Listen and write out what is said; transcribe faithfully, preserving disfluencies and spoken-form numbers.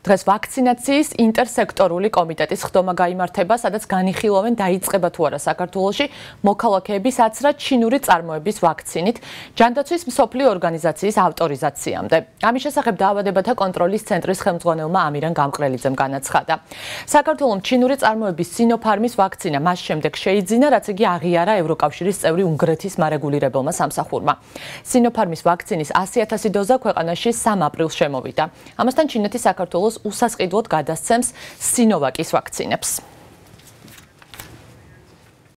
დღეს ვაქცინაციის ინტერსექტორული კომიტეტის ხდომა გაიმართება, სადაც განიხილავენ დაიწყება თუ არა საქართველოში მოქალაქეების აცრა ჩინური წარმოების ვაქცინით ჯანდაცვის მსოფლიო ორგანიზაციის ავტორიზაციამდე. ამის შესახებ დაავადებათა კონტროლის ცენტრის ხელმძღვანელმა ამირან გამყრელიძემ განაცხადა. საქართველოს ჩინური წარმოების სინოფარმის ვაქცინა მას შემდეგ შეიძინა, რაც იგი აღიარა ევროკავშირის წევრი უნგრეთის მარეგულირებელმა სამსახურმა. სინოფარმის ვაქცინის ასი ათასი დოზა ქვეყანაში სამ აპრილს შემოვიდა. ამასთან ჩინეთი საქართველოს უსასყიდლოდ გადასცემს სინოვაკის ვაქცინებს.